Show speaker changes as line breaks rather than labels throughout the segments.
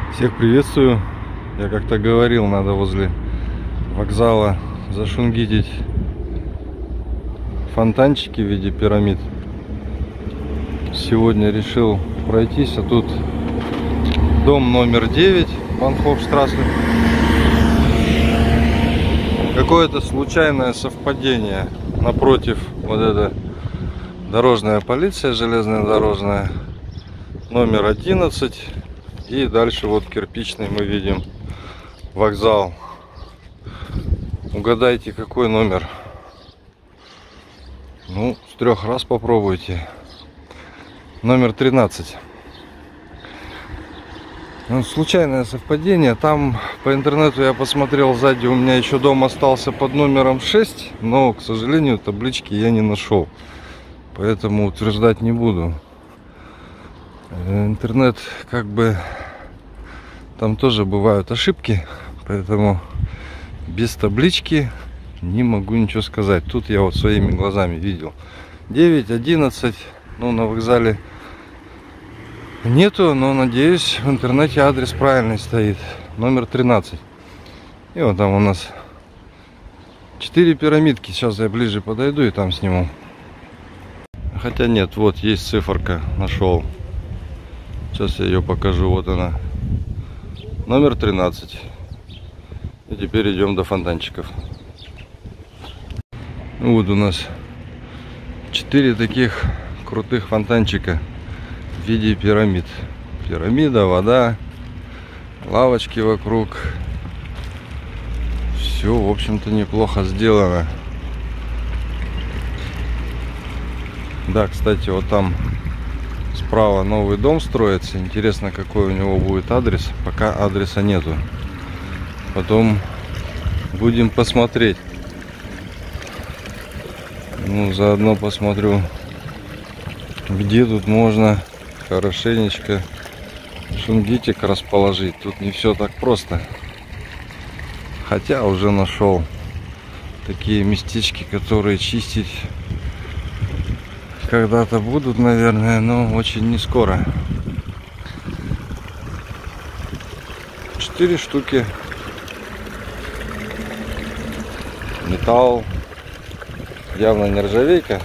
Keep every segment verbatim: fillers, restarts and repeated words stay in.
Всех приветствую. Я как-то говорил, надо возле вокзала зашунгитить фонтанчики в виде пирамид. Сегодня решил пройтись, а тут дом номер девять, Банхофштрассе. Какое-то случайное совпадение. Напротив вот эта дорожная полиция, железная дорожная, номер одиннадцать. И дальше вот кирпичный мы видим вокзал. Угадайте, какой номер? Ну, с трех раз попробуйте. Номер тринадцать. Ну, случайное совпадение. Там по интернету я посмотрел, сзади у меня еще дом остался под номером шесть, но, к сожалению, таблички я не нашел. Поэтому утверждать не буду. Интернет, как бы, там тоже бывают ошибки, поэтому без таблички не могу ничего сказать. Тут я вот своими глазами видел девять, одиннадцать, ну, на вокзале нету, но надеюсь, в интернете адрес правильный стоит, номер тринадцать. И вот там у нас четыре пирамидки. Сейчас я ближе подойду и там сниму. Хотя нет, вот есть циферка, нашел. Сейчас я ее покажу. Вот она, номер тринадцать. И теперь идем до фонтанчиков. Ну, вот у нас четыре таких крутых фонтанчика в виде пирамид. Пирамида, вода, лавочки вокруг. Все, в общем-то, неплохо сделано. Да, кстати, вот там справа новый дом строится. Интересно, какой у него будет адрес. Пока адреса нету. Потом будем посмотреть. Ну, заодно посмотрю, где тут можно хорошенечко шунгитик расположить. Тут не все так просто. Хотя уже нашел такие местечки, которые чистить когда-то будут, наверное, но очень не скоро. Четыре штуки. Металл. Явно не ржавейка.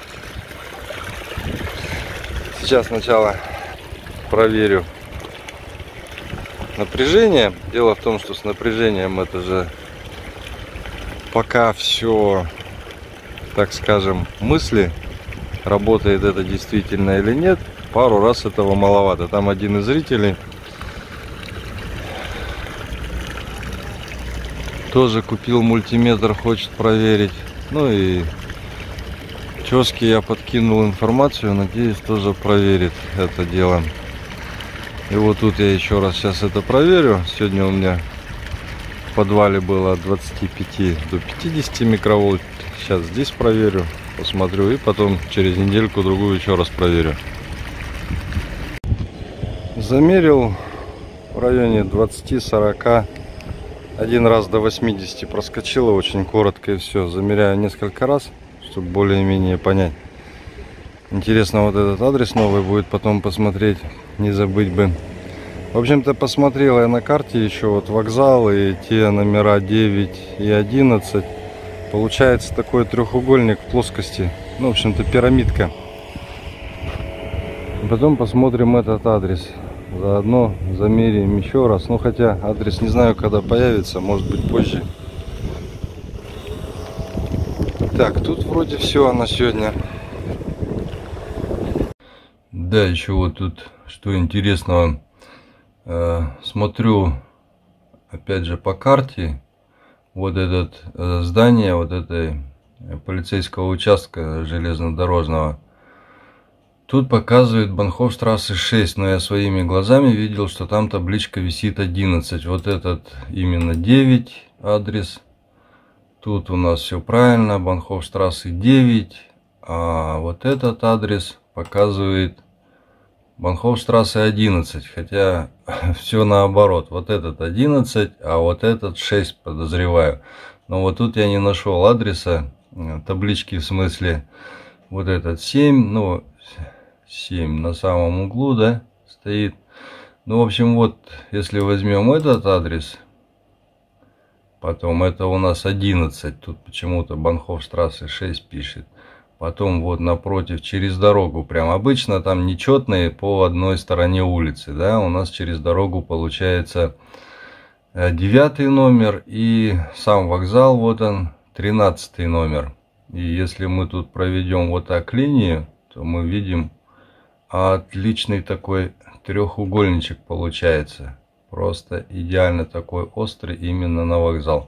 Сейчас сначала проверю напряжение. Дело в том, что с напряжением это же пока все, так скажем, мысли. Работает это действительно или нет. Пару раз этого маловато. Там один из зрителей тоже купил мультиметр, хочет проверить. Ну и Чёски я подкинул информацию, надеюсь, тоже проверит это дело. И вот тут я еще раз сейчас это проверю. Сегодня у меня в подвале было от двадцати пяти до пятидесяти микровольт. Сейчас здесь проверю, посмотрю, и потом через недельку-другую еще раз проверю. Замерил в районе двадцати-сорока. Один раз до восьмидесяти проскочило, очень коротко, и все. Замеряю несколько раз, чтобы более-менее понять. Интересно, вот этот адрес новый будет потом посмотреть, не забыть бы. В общем-то, посмотрел я на карте еще вот вокзал и те номера девять и одиннадцать. Получается такой треугольник в плоскости. Ну, в общем-то, пирамидка. Потом посмотрим этот адрес. Заодно замерим еще раз. Ну, хотя адрес не знаю, когда появится. Может быть, позже. Так, тут вроде все на сегодня. Да, еще вот тут, что интересного. Э, смотрю, опять же, по карте. Вот это э, здание, вот этой полицейского участка железнодорожного. Тут показывает Банхофштрассе шесть, но я своими глазами видел, что там табличка висит одиннадцать. Вот этот именно девять адрес. Тут у нас все правильно, Банхофштрассе девять. А вот этот адрес показывает Банхофштрассе одиннадцать. Хотя все наоборот. Вот этот одиннадцать, а вот этот шесть, подозреваю. Но вот тут я не нашел адреса, таблички в смысле. Вот этот семь, ну... семь на самом углу, да, стоит. Ну, в общем, вот, если возьмем этот адрес, потом это у нас одиннадцать, тут почему-то Банхофштрассе шесть пишет. Потом вот напротив, через дорогу, прям обычно там нечетные по одной стороне улицы, да, у нас через дорогу получается девятый номер и сам вокзал, вот он, тринадцатый номер. И если мы тут проведем вот так линию, то мы видим отличный такой трехугольничек получается. Просто идеально такой острый именно на вокзал.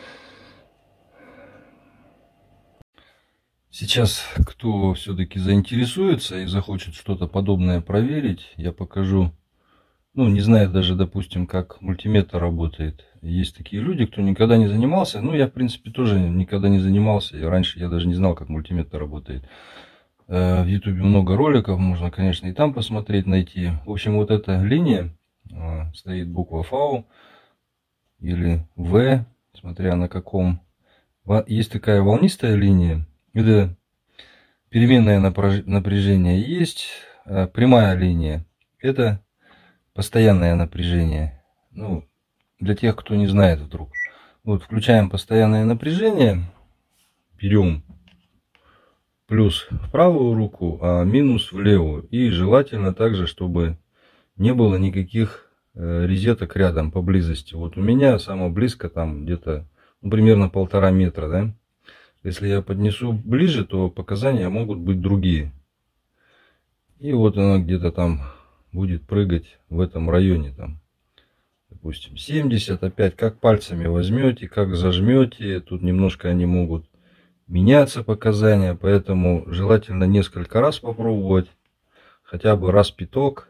Сейчас, кто все-таки заинтересуется и захочет что-то подобное проверить, я покажу. Ну, не знаю даже, допустим, как мультиметр работает. Есть такие люди, кто никогда не занимался. Ну, я, в принципе, тоже никогда не занимался. И раньше я даже не знал, как мультиметр работает. В YouTube много роликов, можно, конечно, и там посмотреть, найти. В общем, вот эта линия, стоит буква Ф или В, смотря на каком. Есть такая волнистая линия, это переменное напряжение. Есть прямая линия, это постоянное напряжение. Ну, для тех, кто не знает вдруг. Вот, включаем постоянное напряжение, берем плюс в правую руку, а минус в левую. И желательно также, чтобы не было никаких резеток рядом поблизости. Вот у меня самое близко там где-то ну, примерно полтора метра, да. Если я поднесу ближе, то показания могут быть другие. И вот она где-то там будет прыгать в этом районе, там, допустим, семьдесят. Опять как пальцами возьмете, как зажмете, тут немножко они могут меняться показания, поэтому желательно несколько раз попробовать, хотя бы раз пяток.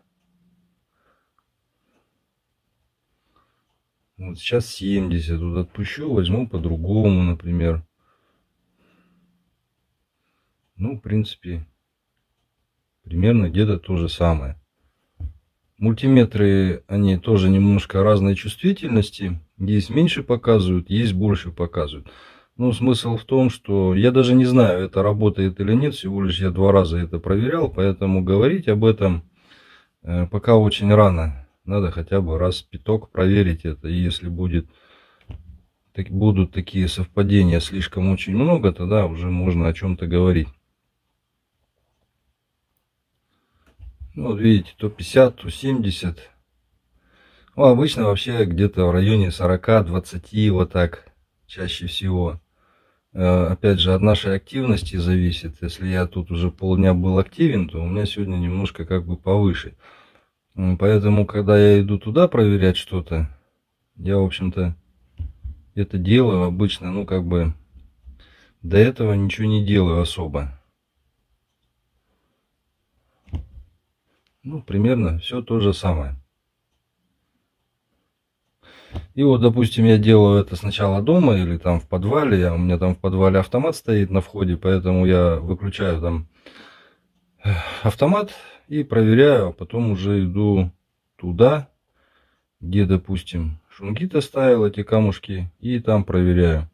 Вот сейчас семьдесят, тут отпущу, возьму по-другому, например. Ну, в принципе, примерно где-то то же самое. Мультиметры, они тоже немножко разной чувствительности. Есть меньше показывают, есть больше показывают. Но смысл в том, что я даже не знаю, это работает или нет. Всего лишь я два раза это проверял, поэтому говорить об этом пока очень рано. Надо хотя бы раз пяток проверить это. И если будет, так, будут такие совпадения слишком очень много, тогда уже можно о чем-то говорить. Ну, вот видите, то пятьдесят, то семьдесят. Ну, обычно вообще где-то в районе сорока, двадцати, вот так, чаще всего. Опять же, от нашей активности зависит. Если я тут уже полдня был активен, то у меня сегодня немножко как бы повыше. Поэтому, когда я иду туда проверять что-то, я, в общем-то, это делаю обычно, ну, как бы, до этого ничего не делаю особо. Ну, примерно все то же самое. И вот, допустим, я делаю это сначала дома или там в подвале. Я, у меня там в подвале автомат стоит на входе, поэтому я выключаю там автомат и проверяю, а потом уже иду туда, где, допустим, Шунгит оставил эти камушки, и там проверяю.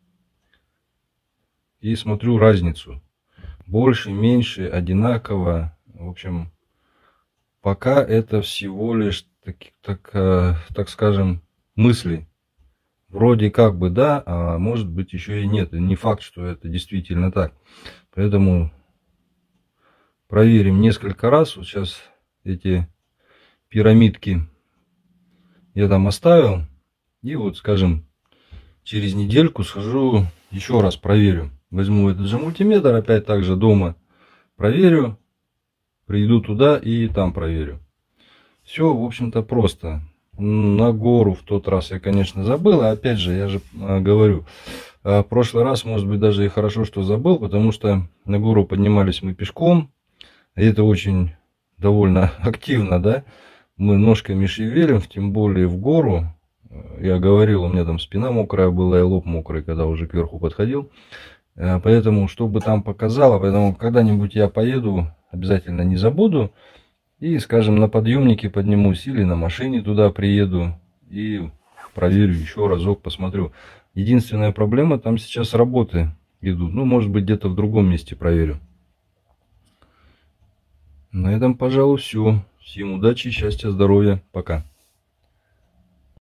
И смотрю разницу. Больше, меньше, одинаково. В общем, пока это всего лишь, так, так, так скажем, мысли. Вроде как бы да, а может быть еще и нет. И не факт, что это действительно так. Поэтому проверим несколько раз. Вот сейчас эти пирамидки я там оставил. И вот, скажем, через недельку схожу, еще раз проверю. Возьму этот же мультиметр, опять также дома проверю. Приду туда и там проверю. Все, в общем-то, просто. На гору в тот раз я, конечно, забыл. А опять же, я же говорю, в прошлый раз, может быть, даже и хорошо, что забыл, потому что на гору поднимались мы пешком. И это очень довольно активно, да. Мы ножками шевелим, тем более в гору. Я говорил, у меня там спина мокрая была и лоб мокрый, когда уже кверху подходил. Поэтому, чтобы там показало, поэтому когда-нибудь я поеду, обязательно не забуду. И, скажем, на подъемнике поднимусь или на машине туда приеду и проверю еще разок, посмотрю. Единственная проблема, там сейчас работы идут. Ну, может быть, где-то в другом месте проверю. На этом, пожалуй, все. Всем удачи, счастья, здоровья. Пока.